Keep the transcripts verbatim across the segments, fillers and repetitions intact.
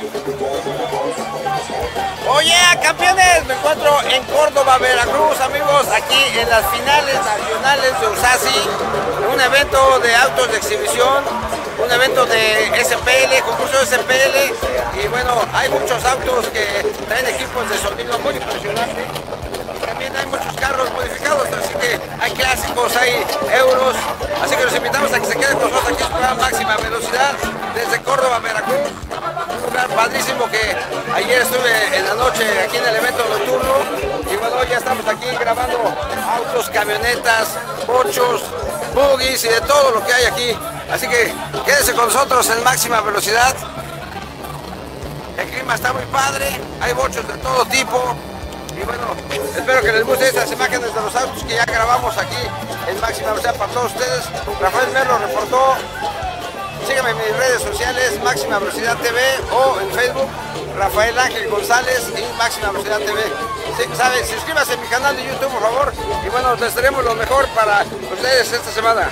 Oye, campeones, me encuentro en Córdoba, Veracruz, amigos, aquí en las finales nacionales de USASI, un evento de autos de exhibición, un evento de S P L, concurso de S P L, y bueno, hay muchos autos que traen equipos de sonido muy impresionantes. También hay muchos carros modificados, así que hay clásicos, hay euros, así que los invitamos a que se queden con nosotros aquí en su máxima velocidad desde Córdoba, Veracruz. Un lugar padrísimo que ayer estuve en la noche aquí en el evento nocturno y bueno, ya estamos aquí grabando autos, camionetas, bochos, buggies y de todo lo que hay aquí. Así que quédense con nosotros en máxima velocidad. El clima está muy padre, hay bochos de todo tipo. Y bueno, espero que les guste estas imágenes de los autos que ya grabamos aquí en máxima velocidad para todos ustedes. Rafael Merlo reportó. Síganme en mis redes sociales, Máxima Velocidad T V, o en Facebook, Rafael Ángel González y Máxima Velocidad T V. Sí, ¿sabe? Suscríbase a mi canal de YouTube, por favor. Y bueno, les daremos lo mejor para ustedes esta semana.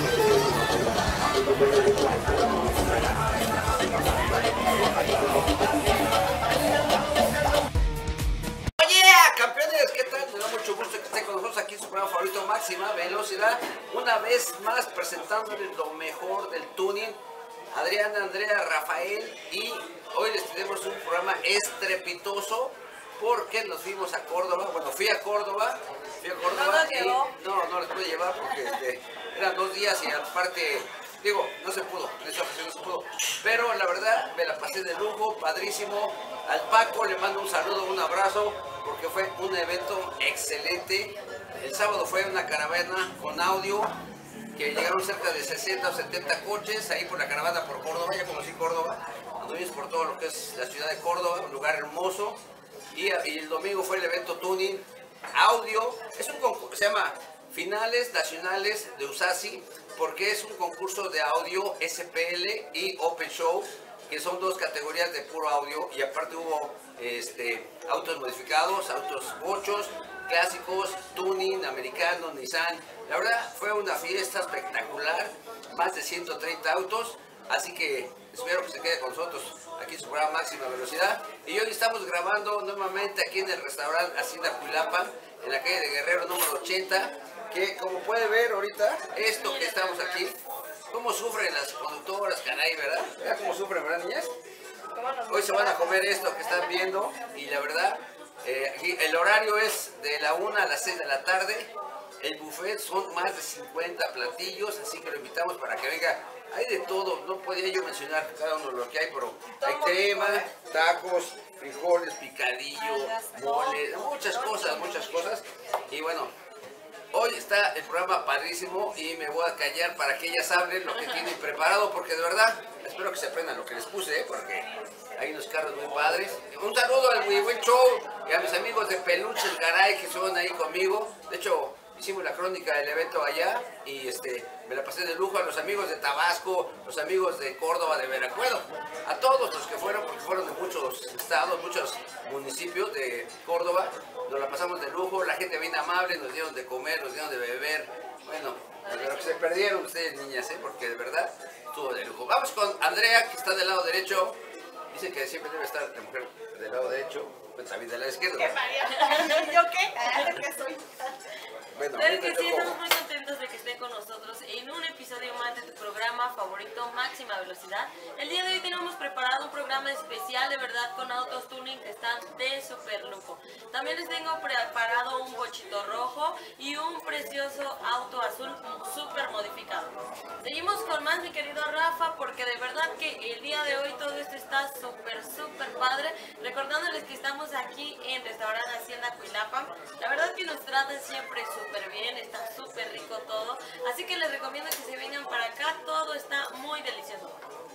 Campeones, ¿qué tal? Me da mucho gusto que estén con nosotros aquí en su programa favorito Máxima Velocidad, una vez más presentándoles lo mejor del tuning. Adriana, Andrea, Rafael, y hoy les tenemos un programa estrepitoso porque nos fuimos a Córdoba. Bueno, fui a Córdoba, fui a Córdoba ¿No y no, no les pude llevar porque este, eran dos días y aparte, digo, no se pudo, en esta ocasión no se pudo, pero la verdad me la pasé de lujo, padrísimo. Al Paco le mando un saludo, un abrazo, porque fue un evento excelente. El sábado fue una caravana con audio, que llegaron cerca de sesenta o setenta coches, ahí por la caravana por Córdoba. Ya conocí Córdoba, anduvimos por todo lo que es la ciudad de Córdoba, un lugar hermoso. Y, y el domingo fue el evento tuning, audio, es un concurso, se llama Finales Nacionales de USASI, porque es un concurso de audio S P L y Open Show, que son dos categorías de puro audio, y aparte hubo este, autos modificados, autos bochos, clásicos, tuning, americano, Nissan. La verdad fue una fiesta espectacular, más de ciento treinta autos, así que espero que se quede con nosotros aquí en su programa Máxima Velocidad. Y hoy estamos grabando nuevamente aquí en el restaurante Hacienda Cuilapan, en la calle de Guerrero número ochenta, que como puede ver ahorita, esto que estamos aquí, cómo sufren las conductoras, caray, ¿verdad? ¿Verdad cómo sufren, verdad, niñas? Hoy se van a comer esto que están viendo y la verdad, eh, aquí el horario es de la una a las seis de la tarde. El buffet son más de cincuenta platillos, así que lo invitamos para que venga. Hay de todo, no podía yo mencionar cada uno de lo que hay, pero hay crema, tacos, frijoles, picadillo, mole, muchas cosas, muchas cosas. Y bueno, hoy está el programa padrísimo y me voy a callar para que ellas hablen lo que tienen preparado, porque de verdad espero que se aprendan lo que les puse, ¿eh? Porque hay unos carros muy padres. Un saludo al muy buen show y a mis amigos de Peluche El Garay que son ahí conmigo. De hecho, hicimos la crónica del evento allá y este, me la pasé de lujo. A los amigos de Tabasco, los amigos de Córdoba, de Veracruz, bueno, a todos los que fueron, porque fueron de muchos estados, muchos municipios de Córdoba. Nos la pasamos de lujo, la gente bien amable, nos dieron de comer, nos dieron de beber. Bueno, pero que se perdieron ustedes, niñas, ¿eh? Porque de verdad estuvo de lujo. Vamos con Andrea, que está del lado derecho. Dice que siempre debe estar la mujer del lado derecho, pues también del lado izquierdo. ¿Qué María? ¿Yo qué? ¿Qué soy? Bueno, Claro que sí, estamos muy contentos de que estén con nosotros en un episodio más de tu programa favorito Máxima Velocidad. El día de hoy tenemos preparado un programa especial, de verdad, con autos tuning que están de super lujo. También les tengo preparado un bochito rojo y un precioso auto azul súper modificado. Seguimos con más, mi querido Rafa, porque de verdad que el día de hoy todo esto está súper, súper padre. Recordándoles que estamos aquí en Restaurante Hacienda Cuilapan. La verdad que nos tratan siempre súper bien, está súper rico todo. Así que les recomiendo que se vengan para acá, todo está muy delicioso.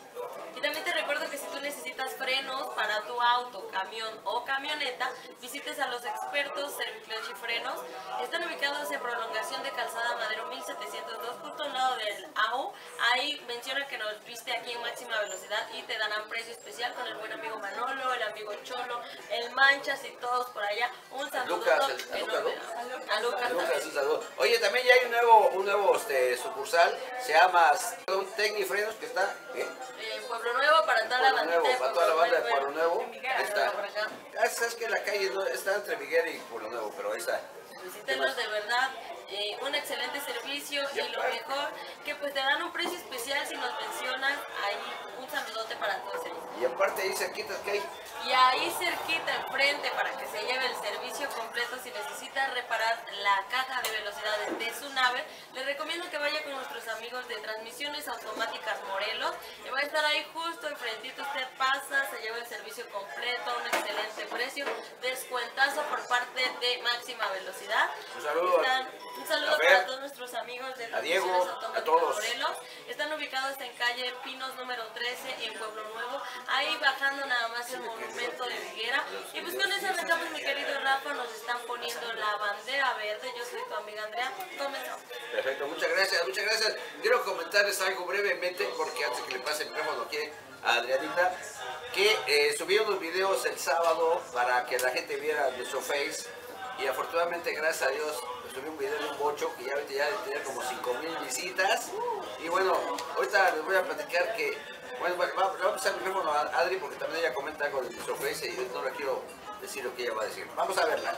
Y también te recuerdo que si tú necesitas frenos para tu auto, camión o camioneta, visites a los expertos Serviclutch y Frenos. Están ubicados en prolongación de Calzada Madero mil setecientos dos, justo al lado del A U. Ahí menciona que nos viste aquí en Máxima Velocidad y te darán precio especial con el buen amigo Manolo, el amigo Cholo, el Manchas y todos por allá. Un saludo Lucas, el, a enorme. Lucas, A Lucas, a Lucas también. un saludo. Oye, también ya hay un nuevo, un nuevo este, sucursal, se llama Tecnifrenos, que está ¿eh? En Pueblo Nuevo, para toda la Pueblo bandita Nuevo, de para Pueblo toda la banda de está Pueblo Nuevo. En Miguel, Ahí está. por acá. Ah, sabes que la calle no, está entre Miguel y Pueblo Nuevo, pero ahí está. Visítenos de verdad, eh, un excelente servicio y lo mejor que pues te dan un precio especial si nos mencionas, ahí un saludote para todos ellos. Y aparte ahí cerquita que hay. Y ahí cerquita enfrente para que se lleve el servicio completo si necesita reparar la caja de velocidades de su nave, les recomiendo que vaya con nuestros amigos de Transmisiones Automáticas Morelos y va a estar ahí justo enfrentito, usted pasa, se lleva el servicio completo, un excelente precio, descuentazo por parte de Máxima Velocidad. Un saludo, Están, un saludo a Fer, para todos nuestros amigos de a Diego, Transmisiones a Automáticas todos. Morelos. Están ubicados en calle Pinos número trece en Pueblo Nuevo, ahí bajando nada más el monumento de Higuera. Y pues con eso arrancamos, mi querido Rafa, nos están poniendo la bandera verde. Yo soy tu amiga Andrea, comenzamos. Perfecto, muchas gracias, muchas gracias. Quiero comentarles algo brevemente, porque antes que le pase el micrófono aquí a Adrianita, que eh, subí unos videos el sábado para que la gente viera nuestro Face, y afortunadamente, gracias a Dios, subí un video de un bocho que ya ahorita ya tenía como cinco mil visitas. Y bueno, ahorita les voy a platicar que, bueno, bueno va, le voy a pasar el micrófono a Adri porque también ella comenta algo de nuestro Face y yo no le quiero decir lo que ella va a decir. Vamos a verla.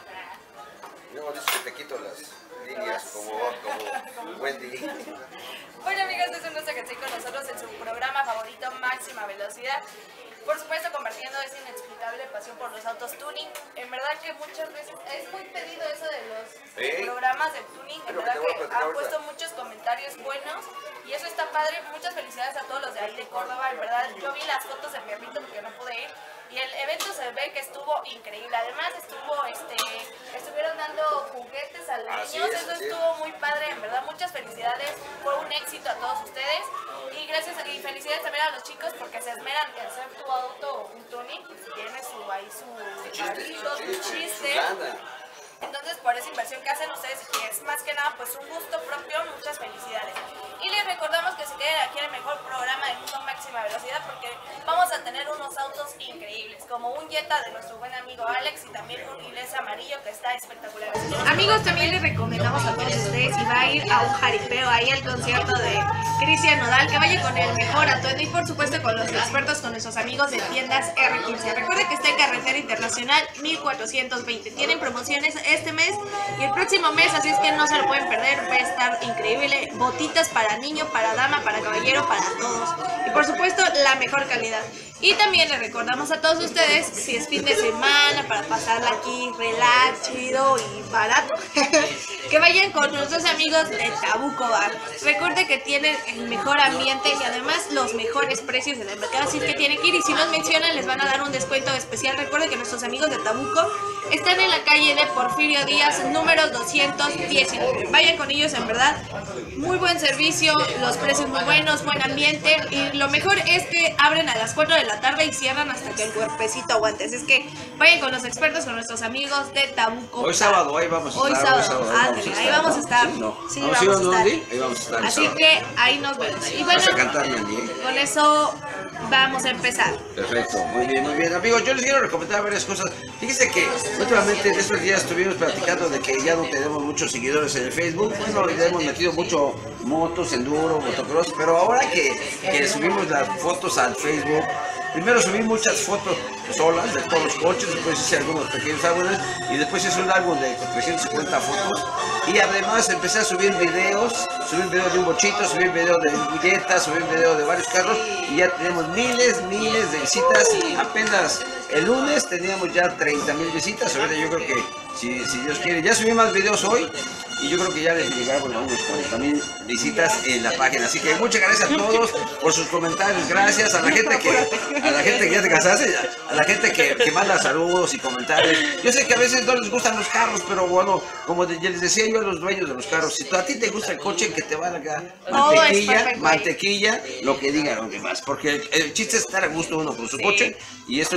Luego dices que te quito las líneas como, como Wendy. Bueno, amigos, es un gusto que estén con nosotros en su programa favorito, Máxima Velocidad. Por supuesto, compartiendo esa inexplicable pasión por los autos tuning. En verdad que muchas veces es muy pedido eso de los ¿Sí? programas de tuning. En Pero verdad te voy a que platicar han ahorita. puesto muchos comentarios buenos y eso está padre. Muchas felicidades a todos los de ahí de Córdoba. En verdad, yo vi las fotos en mi evento porque no pude ir. Y el evento se ve que estuvo increíble. Además, estuvo, este, estuvieron dando juguetes a los Así niños. es, Eso así es. estuvo muy padre. En verdad, muchas felicidades. Fue un éxito a todos ustedes. Y gracias y felicidades también a los chicos porque se esmeran en hacer tu auto un tuning. Tiene su, ahí su Chiste, barrito, su su chiste, chiste. su lana. Entonces, por esa inversión que hacen ustedes, que es más que nada pues un gusto propio, muchas felicidades. Y les recordamos que se queden aquí en el mejor programa del mundo, Máxima Velocidad, porque vamos a tener unos autos increíbles, como un Jetta de nuestro buen amigo Alex y también un Inglés amarillo que está espectacular. Amigos, también les recomendamos a todos ustedes si va a ir a un jaripeo ahí al concierto de Cristian Nodal, que vaya con el mejor atuendo y por supuesto con los expertos, con nuestros amigos de tiendas R quince. Recuerden que está en Carretera Internacional mil cuatrocientos veinte. Tienen promociones este mes y el próximo mes, así es que no se lo pueden perder, va a estar increíble. Botitas para niño, para dama, para caballero, para todos. Y por supuesto, la mejor calidad. Y también les recordamos a todos ustedes, si es fin de semana, para pasarla aquí relax, chido y barato, que vayan con nuestros amigos de Tabuco Bar. Recuerde que tienen el mejor ambiente y además los mejores precios en el mercado, así es que tienen que ir y si nos mencionan les van a dar un descuento especial. Recuerden que nuestros amigos de Tabuco están en la calle de Porfirio Díaz, número doscientos diecinueve. Vayan con ellos, en verdad, muy buen servicio, los precios muy buenos, buen ambiente y lo mejor es que abren a las cuatro de la tarde y cierran hasta que el cuerpecito aguante. Así es que vayan con los expertos, con nuestros amigos de Tabuco. Hoy sábado, ahí vamos a Hoy estar. sábado, ándale, ahí vamos a estar. Sí, no. Sí, ¿Vamos a ir vamos a dónde? estar. Ahí vamos a estar. el Así sábado. que ahí nos vemos. Y bueno, Vas a cantar, Mandy, ¿eh? con eso vamos a empezar. Perfecto, muy bien, muy bien. Amigos, yo les quiero recomendar varias cosas. Fíjense que últimamente en estos días estuvimos platicando de que ya no tenemos muchos seguidores en el Facebook. Bueno, le hemos metido mucho motos, enduro, motocross, pero ahora que, que subimos las fotos al Facebook, primero subí muchas fotos solas de todos los coches, después hice algunos pequeños álbumes y después hice un álbum de trescientas cincuenta fotos y además empecé a subir videos, subí un video de un bochito, subí un video de billetas, subí un video de varios carros y ya tenemos miles, miles de visitas. Apenas el lunes teníamos ya treinta mil visitas, ahorita yo creo que si, si Dios quiere, ya subí más videos hoy y yo creo que ya les llegaron a unos cuarenta mil visitas en la página. Así que muchas gracias a todos por sus comentarios, gracias a la gente que, a la gente que ya te casaste, a la gente que, que manda saludos y comentarios. Yo sé que a veces no les gustan los carros, pero bueno, como de- ya les decía yo a los dueños de los carros, si tú- a ti te gusta el coche, que te valga Todo es mantequilla, perfecto. mantequilla, lo que digan los demás, porque el, el chiste es estar a gusto uno con su Sí. coche y esto es lo que más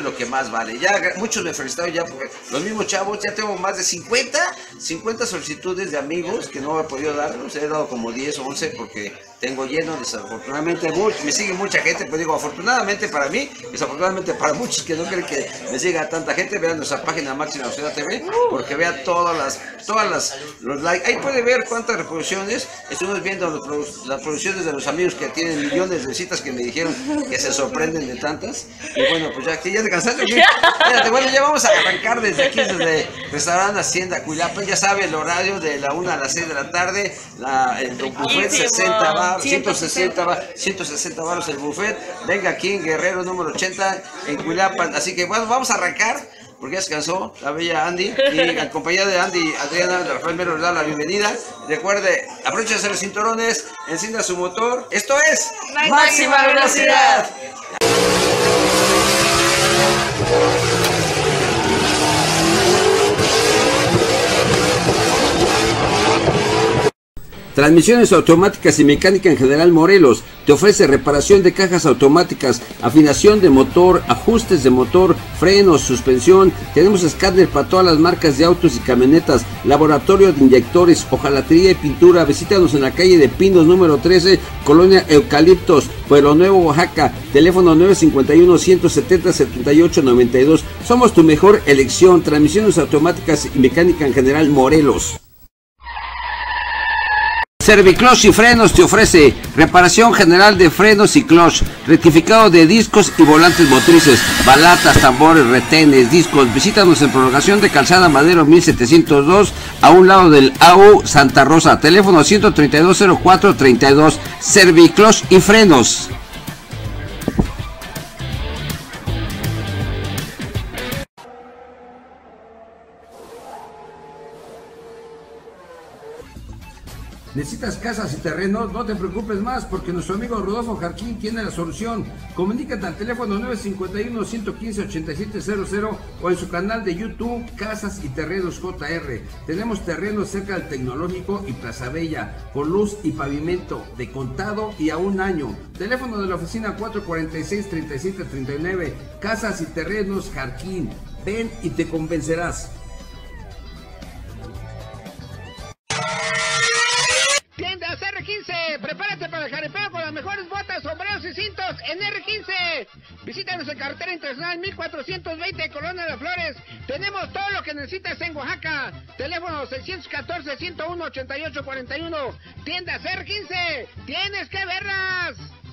más vale. Ya muchos me felicitaron ya porque los mismos chavos, ya tengo más de cincuenta, cincuenta solicitudes de amigos que no he podido darlos, he dado como diez o once porque tengo lleno, desafortunadamente, me sigue mucha gente, pero digo, afortunadamente para mí, desafortunadamente para muchos que no creen que me siga tanta gente, vean nuestra página Máxima Velocidad T V, porque vean todas las, todas las, los likes, ahí puede ver cuántas reproducciones, estuvimos viendo los, las producciones de los amigos que tienen millones de visitas que me dijeron que se sorprenden de tantas, y bueno, pues ya, que ya te cansaste, espérate, bueno, ya vamos a arrancar desde aquí, desde Restaurante Hacienda Cuilapa, ya sabe el horario de la una a las seis de la tarde, la, el buffet sesenta va, ciento sesenta va, ciento sesenta baros el buffet, venga aquí en Guerrero número ochenta en Cuilapan, así que bueno, vamos a arrancar porque ya se cansó la bella Andy y acompañada de Andy, Adriana, Rafael Mero le da la bienvenida. Recuerde, aprovechese los cinturones, encienda su motor, esto es Máxima Velocidad. Transmisiones automáticas y mecánica en general Morelos te ofrece reparación de cajas automáticas, afinación de motor, ajustes de motor, frenos, suspensión. Tenemos escáner para todas las marcas de autos y camionetas, laboratorio de inyectores, hojalatería y pintura. Visítanos en la calle de Pinos número trece, Colonia Eucaliptos, Pueblo Nuevo, Oaxaca. Teléfono nueve cinco uno, ciento setenta, setenta y ocho noventa y dos. Somos tu mejor elección. Transmisiones automáticas y mecánica en general Morelos. Serviclush y Frenos te ofrece reparación general de frenos y clutch, rectificado de discos y volantes motrices, balatas, tambores, retenes, discos. Visítanos en prolongación de Calzada Madero mil setecientos dos, a un lado del A U Santa Rosa. Teléfono ciento treinta y dos, cero cuatro, treinta y dos. Serviclush y Frenos. ¿Necesitas casas y terrenos? No te preocupes más porque nuestro amigo Rodolfo Jarquín tiene la solución. Comunícate al teléfono nueve cinco uno, ciento quince, ochenta y siete cero cero o en su canal de YouTube Casas y Terrenos J R. Tenemos terrenos cerca del Tecnológico y Plaza Bella con luz y pavimento de contado y a un año. Teléfono de la oficina cuatro cuarenta y seis, treinta y siete treinta y nueve. Casas y Terrenos Jarquín. Ven y te convencerás. Tiendas R quince, prepárate para el jaripeo con las mejores botas, sombreros y cintos en R quince. Visítanos en Carretera Internacional mil cuatrocientos veinte, Colonia de Flores. Tenemos todo lo que necesitas en Oaxaca. Teléfono seiscientos catorce, ciento uno, ochenta y ocho cuarenta y uno. Tiendas R quince, tienes que verlas.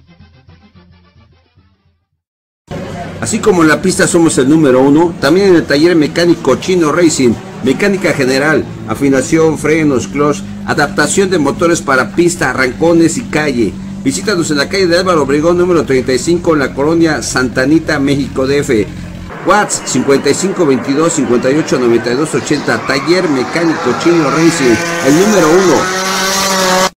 Así como en la pista somos el número uno, también en el taller mecánico Chino Racing, mecánica general, afinación, frenos, clutch, adaptación de motores para pista, arrancones y calle. Visítanos en la calle de Álvaro Obregón número treinta y cinco en la colonia Santa Anita, México D F. WhatsApp cincuenta y cinco veintidós, cincuenta y ocho noventa y dos ochenta. Taller mecánico Chino Racing, el número uno.